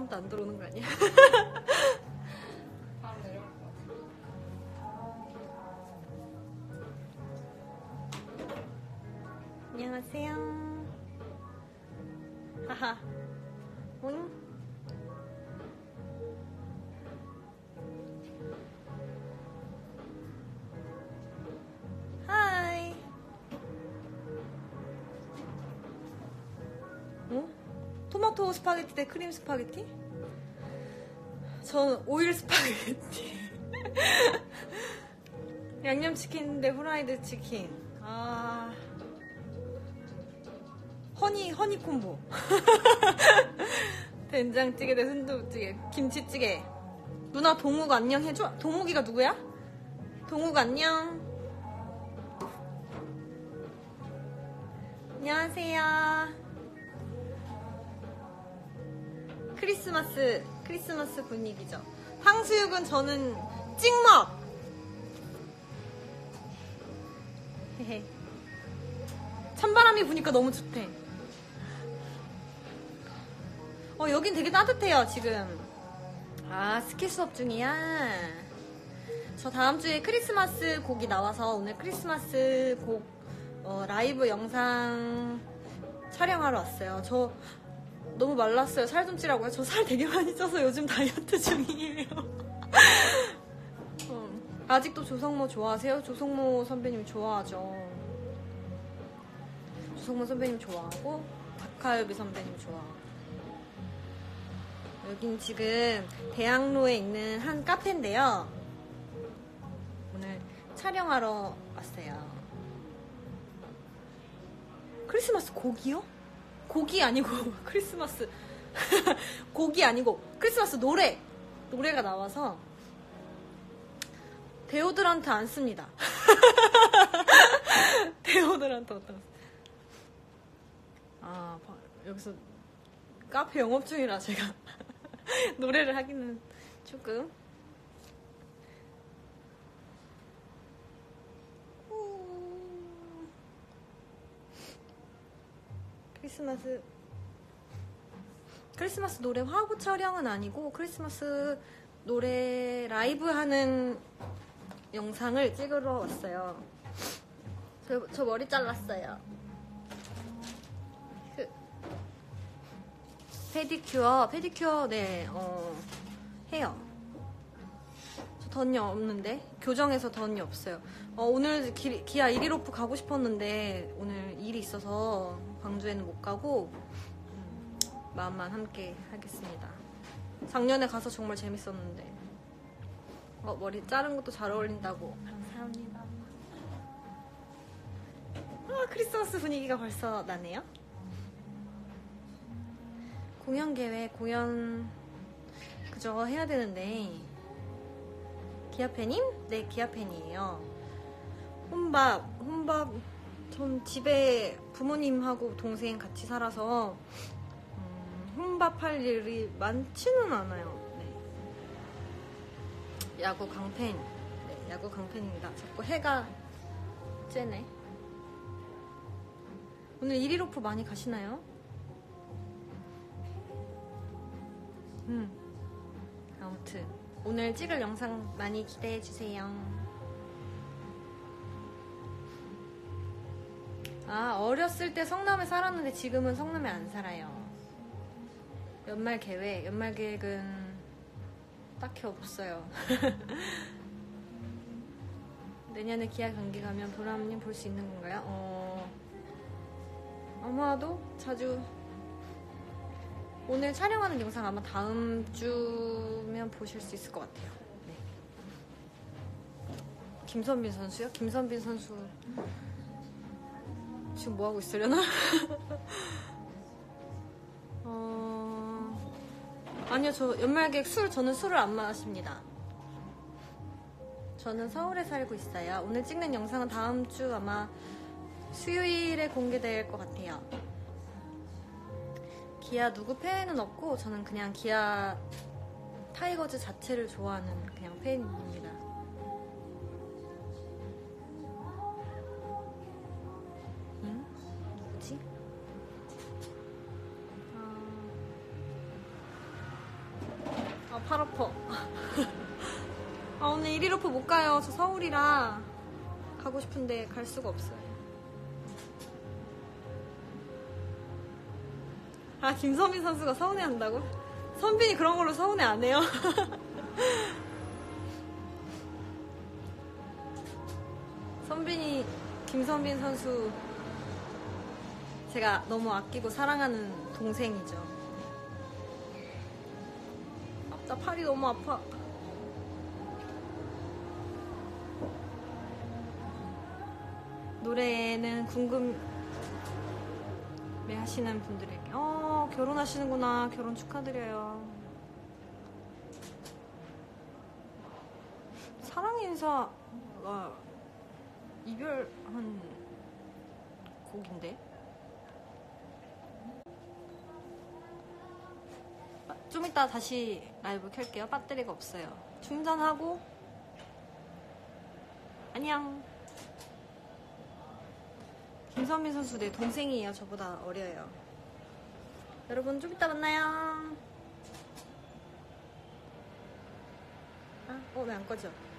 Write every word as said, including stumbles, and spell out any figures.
사람도 안 들어오는 거 아니야? 바로 내려갈 것 같아. 안녕하세요. 하하. 응? 하이. 응? 토마토 스파게티 대 크림 스파게티? 전 오일 스파게티. 양념치킨 대 후라이드 치킨. 아. 허니, 허니 콤보. 된장찌개 대 순두부찌개. 김치찌개. 누나 동욱 안녕 해줘? 동욱이가 누구야? 동욱 안녕. 안녕하세요. 크리스마스, 크리스마스 분위기죠. 탕수육은 저는 찍먹! 헤헤. 찬바람이 부니까 너무 좋대. 어, 여긴 되게 따뜻해요, 지금. 아, 스키 수업 중이야? 저 다음 주에 크리스마스 곡이 나와서 오늘 크리스마스 곡 어, 라이브 영상 촬영하러 왔어요. 저 너무 말랐어요. 살 좀 찌라고요? 저 살 되게 많이 쪄서 요즘 다이어트 중이에요. 어, 아직도 조성모 좋아하세요? 조성모 선배님 좋아하죠. 조성모 선배님 좋아하고 박하엽이 선배님 좋아하고. 여긴 지금 대학로에 있는 한 카페인데요. 오늘 촬영하러 왔어요. 크리스마스 곡이요? 곡이 아니고 크리스마스 곡이 아니고 크리스마스 노래 노래가 나와서 데오드란트 안 씁니다. 데오드란트 어떤 아 여기서 카페 영업 중이라 제가 노래를 하기는 조금 크리스마스 크리스마스 노래 화보 촬영은 아니고 크리스마스 노래 라이브 하는 영상을 찍으러 왔어요. 저, 저 머리 잘랐어요. 그, 페디큐어 페디큐어 네 어, 해요. 저 던이 없는데 교정에서 던이 없어요. 어, 오늘 기, 기아 일일오프 가고 싶었는데 오늘 일이 있어서 광주에는 못 가고 음, 마음만 함께 하겠습니다. 작년에 가서 정말 재밌었는데 어, 머리 자른 것도 잘 어울린다고. 감사합니다. 아, 크리스마스 분위기가 벌써 나네요. 공연 계획 공연 그저 해야 되는데 기아팬님? 네, 기아팬이에요. 혼밥 혼밥 전 집에 부모님하고 동생 같이 살아서 음, 혼밥할 일이 많지는 않아요. 네. 야구 강팬. 네, 야구 강팬입니다. 자꾸 해가 쬐네. 오늘 일일오프 많이 가시나요? 음. 아무튼 오늘 찍을 영상 많이 기대해주세요. 아, 어렸을 때 성남에 살았는데 지금은 성남에 안 살아요. 연말 계획, 연말 계획은 딱히 없어요. 내년에 기아 경기 가면 보람님 볼 수 있는 건가요? 어... 아마도 자주 오늘 촬영하는 영상 아마 다음 주면 보실 수 있을 것 같아요. 네. 김선빈 선수요? 김선빈 선수 지금 뭐하고 있으려나? 어... 아니요, 저 연말객 술, 저는 술을 안 마십니다. 저는 서울에 살고 있어요. 오늘 찍는 영상은 다음 주 아마 수요일에 공개될 것 같아요. 기아 누구 팬은 없고 저는 그냥 기아 타이거즈 자체를 좋아하는 그냥 팬입니다. 응? 누구지? 아... 팔 아파. 아, 오늘 일 일 오프 못 가요. 저 서울이라 가고 싶은데 갈 수가 없어요. 아, 김선빈 선수가 서운해 한다고? 선빈이 그런 걸로 서운해 안 해요. 선빈이, 김선빈 선수 제가 너무 아끼고 사랑하는 동생이죠. 아, 나 팔이 너무 아파. 노래는 궁금해 하시는 분들에게, 어, 결혼하시는구나. 결혼 축하드려요. 사랑 인사가 이별한 곡인데? 아, 좀 이따 다시 라이브 켤게요. 배터리가 없어요. 충전하고 안녕. 김선민 선수 내 동생이에요. 저보다 어려요. 여러분 좀 이따 만나요. 아, 어, 왜 안 꺼져?